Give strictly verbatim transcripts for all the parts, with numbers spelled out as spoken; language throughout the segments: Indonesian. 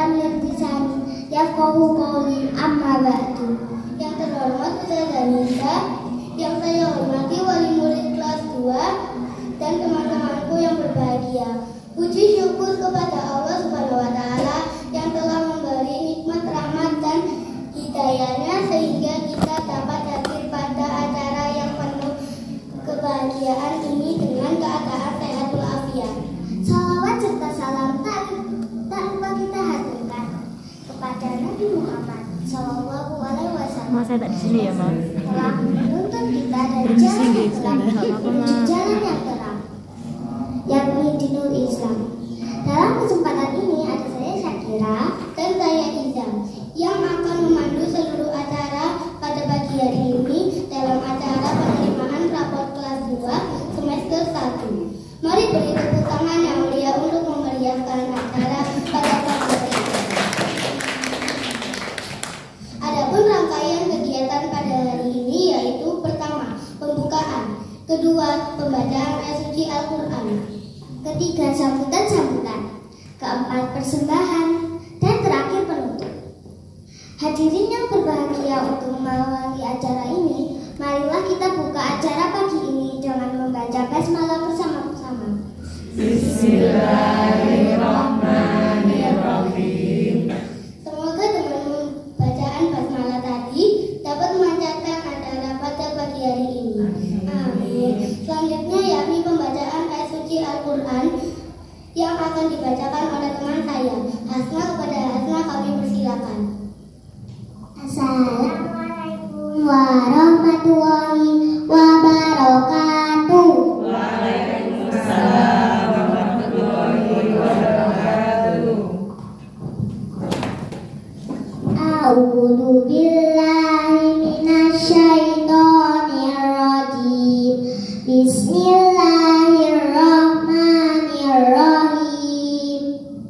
tamlir lisani yafqahu qawli amma ba'du. Yang terhormat Ustazah Nisa, yang saya hormati wali murid kelas dua dan teman-temanku yang berbahagia. Puji syukur kepada Allah Subhanahu wa taala yang telah memberi nikmat rahmat dan hidayahnya sehingga kita dapat hadir pada acara yang penuh kebahagiaan ini dengan keadaan sehat walafiat. Salawat serta salam tak, tak lupa kita haturkan kepada Nabi Muhammad Sallallahu Alaihi Wasallam. Mas, saya tak di sini ya, Mas. Telah menuntun kita dari jalan yang terang menuju jalan yang terang, yakni dinul Islam. Dalam kesempatan ini ada saya Syakira Dan saya Izam yang akan memandu seluruh acara pada pagi hari ini dalam acara penerimaan rapor kelas dua semester satu. Mari beri tepuk tangan yang mulia untuk memeriahkan acara pada pagi hari ini. Adapun rangkaian kegiatan pada hari ini yaitu pertama, pembukaan, kedua, pembacaan ayat suci Al-Quran, ketiga sambutan-sambutan, keempat persembahan, dan terakhir penutup. Hadirin yang berbahagia, untuk mengawali acara ini, marilah kita buka acara pagi ini dengan membaca basmalah bersama-sama. Bismillahirrahmanirrahim. Semoga dengan bacaan basmalah tadi dapat memancarkan acara pada pagi hari ini. Amin. Selanjutnya yakni pembacaan ayat suci Al-Quran yang akan dibacakan oleh teman saya. Hasna, kepada Hasna kami persilakan. Assalamualaikum warahmatullahi wabarakatuh. Waalaikumsalam warahmatullahi wabarakatuh. A'udzu billahi minasyaitonir rajim. Bismillahirrahmanirrahim.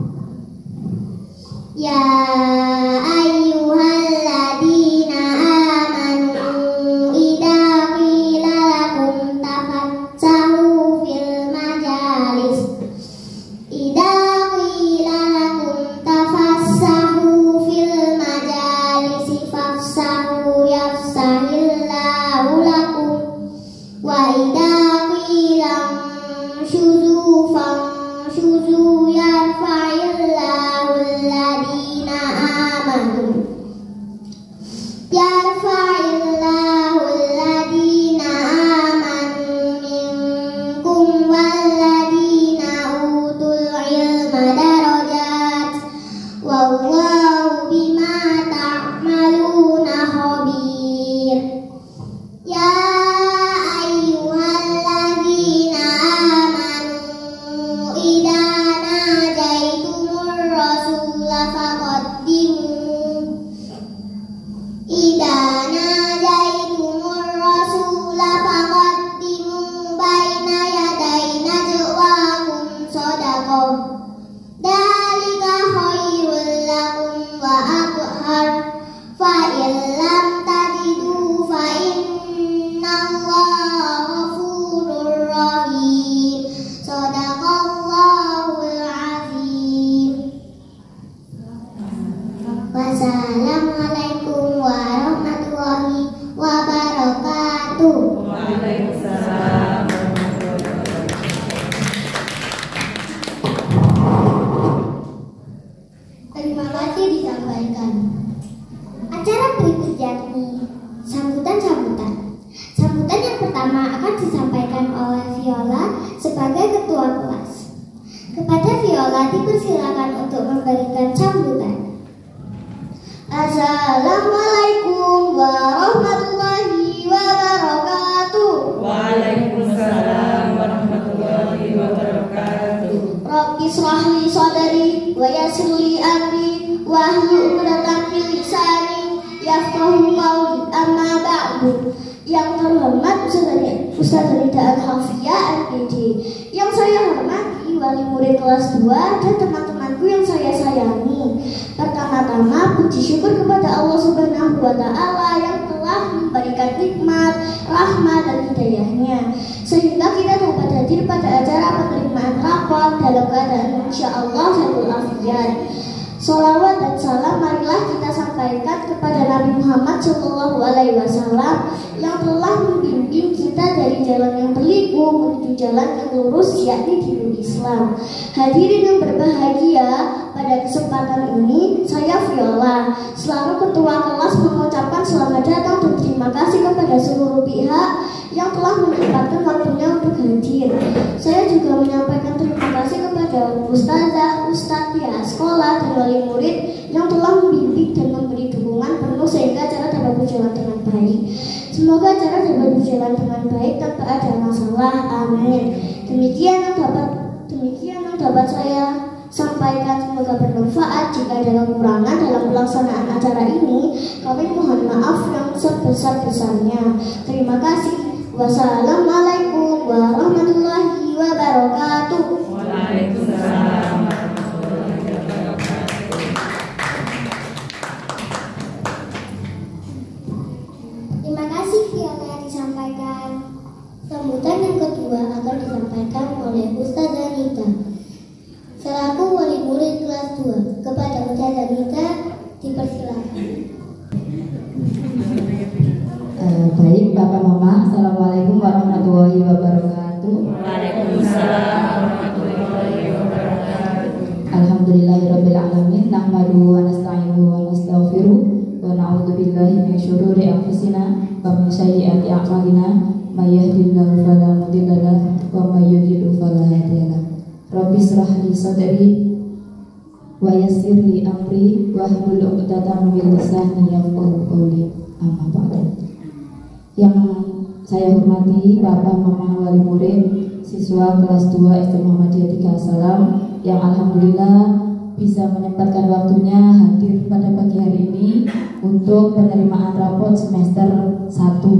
Ya ayyuhalladzina amanu idza qila lakum tafassahu fil majalis idza qila lakum tafassahu fil majalis fafsahu yafsahillahu lakum wa idza qila syuzu fanshuzu yarfa'illahu alladhina amanu yarfa'illahu alladhina amanu minkum walladhina utul ilma darajat wallahu bima ta'maluna khabir. Ya ayyuhalladzina amanu idza najaitumur rasula faqaddimu idza najaitumur rasula faqaddimu baina yaday najwakum shadaqah dzalika khairul lakum wa athhar fa in lam tajidu fa innallaha ghafurur rahim. Shadaqallahul azim. Wassalamualaikum warahmatullahi wabarakatuh. Waalaikumsalam warahmatullahi wabarakatuh. Terima kasih disampaikan. Acara berikut yakni sambutan-sambutan. Sambutan yang pertama akan disampaikan oleh Viola sebagai ketua kelas. Kepada Viola dipersilakan untuk memberikan sambutan. Assalamualaikum warahmatullahi wabarakatuh. Waalaikumsalam warahmatullahi wabarakatuh. Rabbi shrah li sadri wa yassir li amri wahlul 'uqdatam min lisani yafqahu qawli. Amma ba'du. Yang terhormat Ustazah Rida Al-Hafiyah M P D, yang saya hormati wali murid kelas dua dan teman-temanku yang saya sayangi. Pertama-tama puji syukur kepada Allah Subhanahu wa taala yang telah memberikan nikmat, rahmat dan hidayahnya sehingga kita dapat hadir pada acara penerimaan rapor dalam keadaan insyaallah sehat walafiat. Salawat dan salam marilah kita sampaikan kepada Nabi Muhammad shallallahu alaihi wasallam yang telah membimbing kita dari jalan yang berliku menuju jalan yang lurus, yakni dinul Islam. Hadirin yang berbahagia, pada kesempatan ini saya Viola selaku ketua kelas mengucapkan selamat datang dan terima kasih kepada seluruh pihak yang telah menyempatkan waktunya untuk hadir. Saya juga menyampaikan terima kasih kepada ustazah, ustadz pihak sekolah dan wali murid yang telah membimbing dan memberi dukungan penuh sehingga acara dapat berjalan dengan baik. Semoga acara dapat berjalan dengan baik tanpa ada masalah. Amin. Demikian yang dapat demikian yang dapat saya sampaikan, semoga bermanfaat. Jika ada kekurangan dalam pelaksanaan acara ini, kami mohon maaf yang sebesar-besarnya. Terima kasih. Wassalamualaikum warahmatullahi wabarakatuh. Waalaikumsalam. Terima kasih Viola yang disampaikan. Sambutan yang kedua akan disampaikan oleh Ustazah Nita selaku wali murid kelas dua. Kepada Ustazah Nita dipersilakan. Uh, baik Bapak Mama, Assalamualaikum warahmatullahi wabarakatuh. Waalaikumsalam warahmatullahi wabarakatuh. Alhamdulillahirabbil alamin, nahmaduhu wa nasta'inuhu wa nastaghfiruh wa na'udzu billahi min syururi anfusina wa min sayyiati a'malina, may yahdihillahu fala mudilla lahu wa may yudlil fala hadiya lahu. Rabbi shrah li sadri wa yassir li amri wahlul 'uqdatam min lisani yafqahu qawli. Amma ba'du. Yang saya hormati Bapak Mama wali murid siswa kelas dua S D Muhammadiyah tiga Salam yang alhamdulillah bisa menyempatkan waktunya hadir pada pagi hari ini untuk penerimaan rapot semester satu.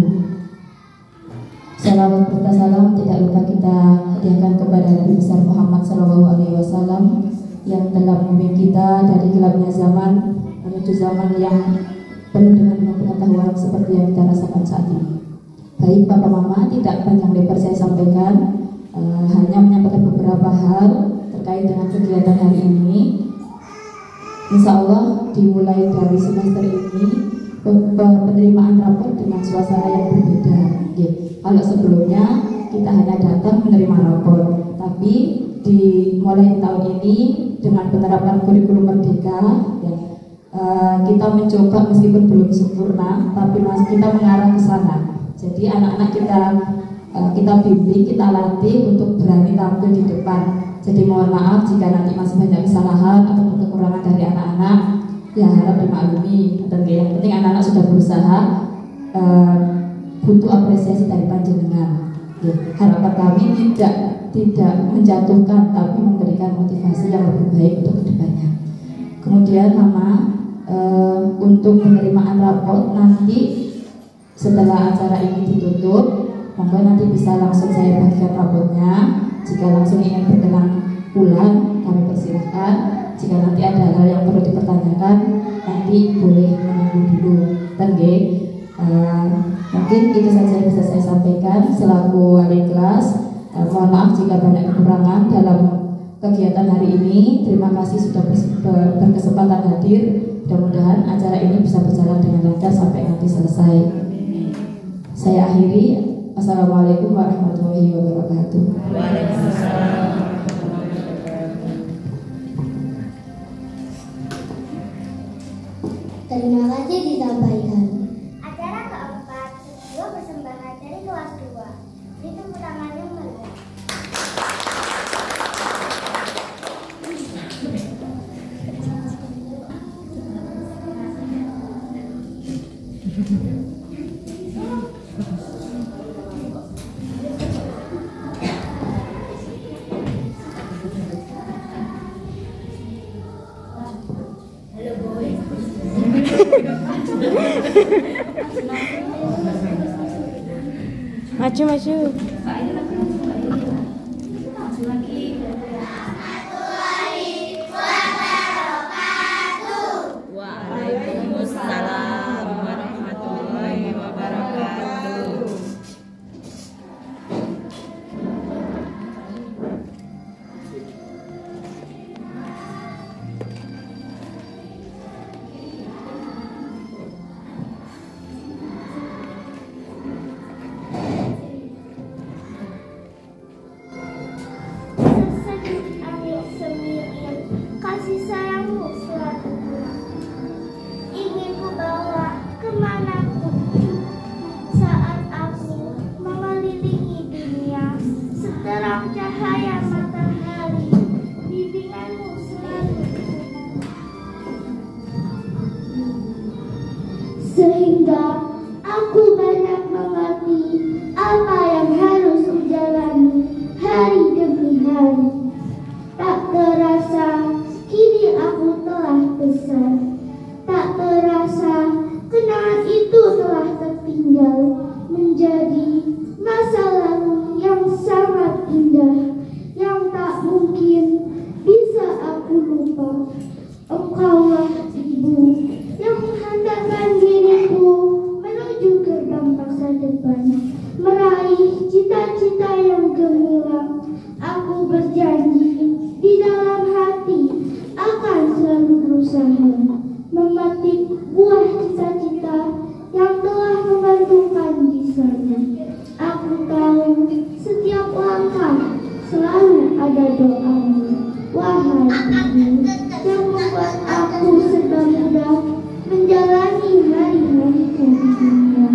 Salawat serta salam tidak lupa kita hadiahkan kepada Nabi besar Muhammad shallallahu alaihi wasallam yang telah membimbing kita dari gelapnya zaman menuju zaman yang penuh dengan pengetahuan seperti yang kita rasakan saat ini. Baik Bapak Mama, tidak panjang lebar saya sampaikan, uh, hanya menyampaikan beberapa hal terkait dengan kegiatan hari ini. Insya Allah dimulai dari semester ini penerimaan rapor dengan suasana yang berbeda. Ya, kalau sebelumnya kita hanya datang menerima rapor, tapi dimulai tahun ini dengan penerapan kurikulum merdeka, ya, Uh, kita mencoba meskipun belum sempurna, tapi masih kita mengarah ke sana. Jadi anak-anak kita uh, kita bimbing, kita latih untuk berani tampil di depan. Jadi mohon maaf jika nanti masih banyak kesalahan atau kekurangan dari anak-anak, ya harap dimaklumi. Dan yang penting anak-anak sudah berusaha, uh, butuh apresiasi dari panjenengan. Ya, harapan kami tidak tidak menjatuhkan, tapi memberikan motivasi yang lebih baik untuk kedepannya. Kemudian Mama, Uh, untuk penerimaan raport nanti setelah acara ini ditutup, monggo nanti bisa langsung saya bagikan rapotnya. Jika langsung ingin berkenan pulang, kami persilahkan. Jika nanti ada hal yang perlu dipertanyakan, nanti boleh menunggu dulu. Dan uh, mungkin itu saja yang bisa saya sampaikan selaku wali kelas. Uh, mohon maaf jika banyak kekurangan dalam kegiatan hari ini. Terima kasih sudah berkesempatan hadir. Mudah-mudahan acara ini bisa berjalan dengan lancar sampai nanti selesai. Saya akhiri. Assalamualaikum warahmatullahi wabarakatuh. Waalaikumsalam. Terima kasih disampaikan. Acara keempat, dua persembahan dari kelas dua. Beri tepuk tangan yang meriah. Maju maju. Waalaikumsalam warahmatullahi wabarakatuh. Engkaulah Ibu yang menghantarkan diriku menuju gerbang masa depan, meraih cita-cita yang gemilang. Aku berjanji di dalam hati akan selalu berusaha memetik buah cita-cita yang telah menggantungkan di sana. Aku tahu setiap langkah selalu ada doamu, wahai Ibu, yang membuat aku serba mudah menjalani hari-hariku di dunia.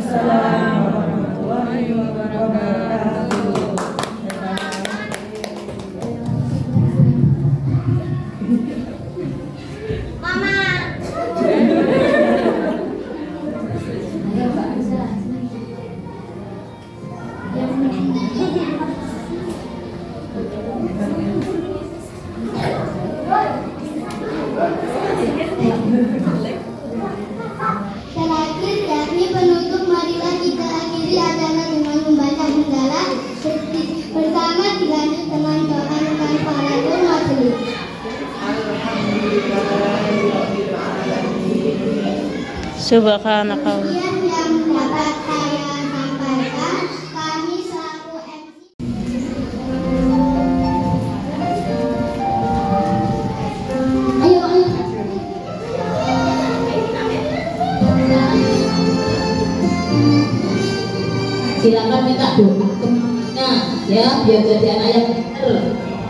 Waalaikumsalam warahmatullahi wabarakatuh. Terakhir, yakni penutup, marilah kita akhiri acara dengan membaca hendala bersama dilanjut dengan doa kafaratul majelis. Subhanaka. Kemudian yang dapat saya sampaikan, kami selaku M C. Ayo, ayo. Silakan minta doa temannya ya, biar jadi anak yang benar.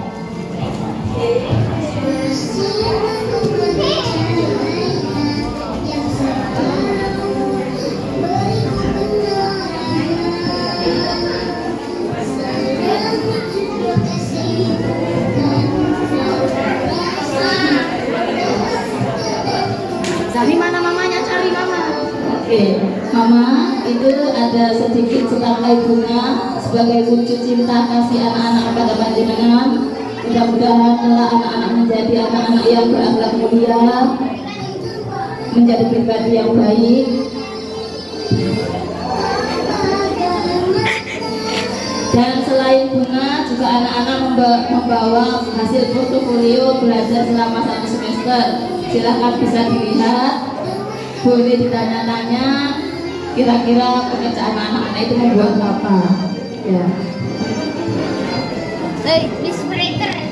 Cari mana mamanya, cari mama. Oke, Mama, itu ada sedikit setangkai bunga sebagai wujud cinta kasih anak-anak kepada panjenengan. Mudah-mudahan kelak anak-anak menjadi anak-anak yang berakhlak mulia, menjadi pribadi yang baik. Dan selain bunga, juga anak-anak memba- membawa hasil portofolio belajar selama satu semester. Silahkan bisa dilihat, boleh ditanya-tanya kira-kira pekerjaan anak-anak itu membuat apa ya. Hey, Miss Breaker.